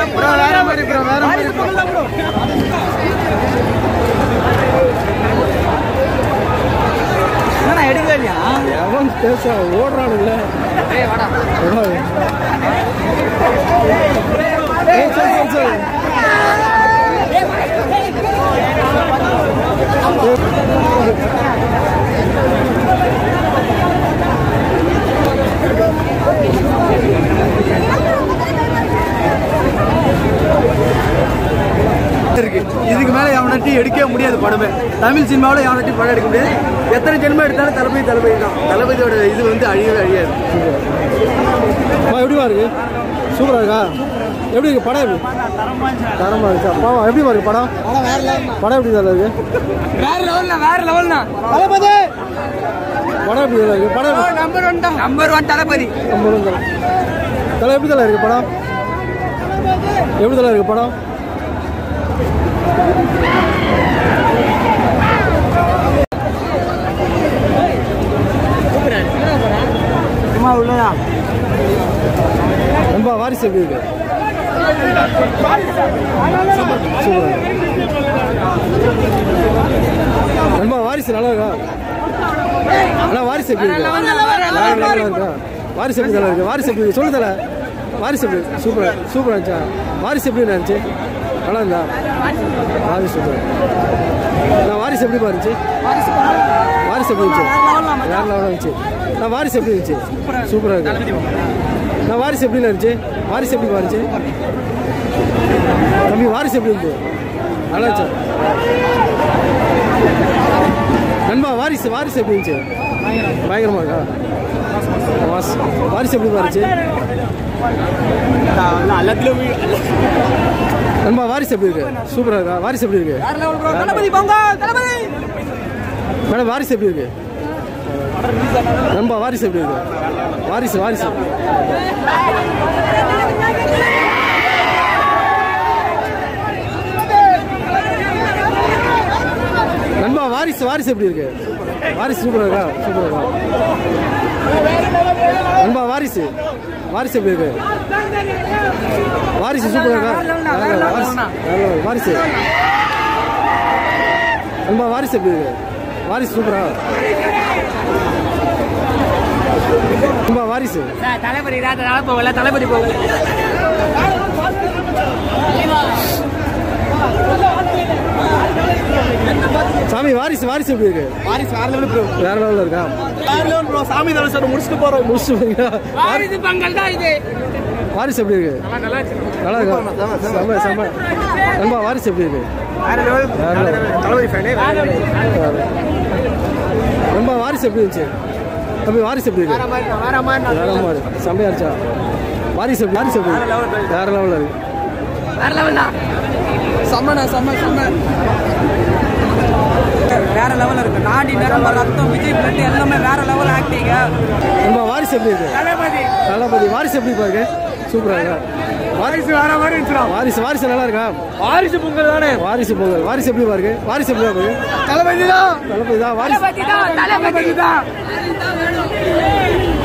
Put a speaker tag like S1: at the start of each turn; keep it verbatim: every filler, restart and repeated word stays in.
S1: வேற மாதிரி ப்ரோ வேற மாதிரி ப்ரோ என்னடா எடுக்கவே இல்லையா எவன் பேச ஓடுறானுங்களே ஏய் வாடா ஏய் சரி சரி சரி இதுக்கு மேல எவனாட்டி எடுக்கவே முடியாது படமே தமிழ் சினிமாவில் எவனாட்டி படம் எடுக்க முடியாது எத்தனை ஜென்மம் எடுத்தாலும் தளபதி தளபதி தான் தளபதியோட இது வந்து அழியவே அழியாது எப்படிமா இருக்கு சூப்பரா இருக்கா எப்படி இருக்கு படம் எப்படி தரமா இருக்கா பாவம் எப்படி இருக்கு படம் படம் எப்படி தான் இருக்கு வேற லெவல்னா வேற லெவல்னா தளபதி படம் எப்படி இருக்கு படம் நம்பர் ஒன் தான் number one Thalapathy number one Thala எப்படி தலை இருக்கு படம் எப்படி தலை இருக்கு படம் உள்ளதா ரொம்ப வாரிசு எப்படி இருக்கு ரொம்ப வாரிசு நல்லா இருக்கா ஆனா வாரிசு எப்படி இருக்கு இருக்கா வாரிசு எப்படி நல்லா இருக்கு வாரிசு எப்படி சொல்லு தல வாரிசு எப்படி சூப்பரா சூப்பரா இருந்துச்சா வாரிசு எப்படி இருந்துச்சு நல்லா இருந்தா வாரிசு சூப்பர் நான் வாரிசு எப்படி இருந்துச்சு வாரிசு எப்படி இருந்துச்சு வேற லெவலாக இருந்துச்சு நான் வாரிசு எப்படி இருந்துச்சு சூப்பராக இருக்கு நான் வாரிசு எப்படி இருந்துச்சு வாரிசு எப்படி இருந்துச்சு தம்பி வாரிசு எப்படி இருந்துச்சு நல்லா இருந்துச்சா நண்பா வாரிசு வாரிசு எப்படி இருந்துச்சு பயங்கரமா இருக்கா வாரிசு எப்படி இருந்துச்சு நண்பா வாரிசு எப்படி இருக்கு சூப்பரா இருக்கா வாரிசு எப்படி இருக்கு மேடம் வாரிசு எப்படி இருக்கு நண்பா வாரிசு எப்படி இருக்கு வாரிசு வாரிசு நண்பா வாரிசு வாரிசு எப்படி இருக்கு வாரிசு சூப்பரா இருக்கா சூப்பரா இருக்கா நண்பா வாரிசு வாரிசு எப்படி இருக்கு வாரிசு சூப்பரா இருக்கா வாரிசு நண்பா வாரிசு எப்படி இருக்கு வாரிசு சூப்பரா நண்பா வாரிசு தளபதி போகல தளபதி போகல சாமி வாரிசு வாரிசு எப்படி இருக்கு வாரிசு வேற லெவல் ப்ரோ வேற லெவல்ல இருக்கா வேற லெவல் ப்ரோ சாமி தலை சார் முடிச்சிட்டு போறோம் முடிச்சிட்டு போறீங்க வாரிசு பங்கல் தான் இது வாரிசு எப்படி இருக்கு நல்லா நல்லா இருக்கா செம செம நண்பா வாரிசு எப்படி இருக்கு வேற லெவல் வேற லெவல் தளபதி ஃபேனே நண்பா வாரிசு எப்படி இருந்துச்சு தம்பி வாரிசு எப்படி இருக்கு வேற மாதிரி வேற மாதிரி செமையா இருந்துச்சா வாரிசு வாரிசு எப்படி வேற லெவல்ல இருக்கு வேற லெவல்னா செம்மனா செம்ம செம்ம வேற லெவல்ல இருக்கு நாடி நரம்பு ரத்தம் விஜய் பிளட் எல்லாமே வேற லெவல் ஆக்டிங் நம்ம வாரிசு எப்படி இருக்கு தளபதி தளபதி வாரிசு எப்படி பாருங்க சூப்பரா இருக்கா வாரிசு வேற மாதிரி இருந்துடா வாரிசு வாரிசு நல்லா இருக்கா வாரிசு பொங்கல் தானே வாரிசு பொங்கல் வாரிசு எப்படி பாருங்க வாரிசு எப்படி பாருங்க தளபதி தான் தளபதி தான் வாரிசு தளபதி தான்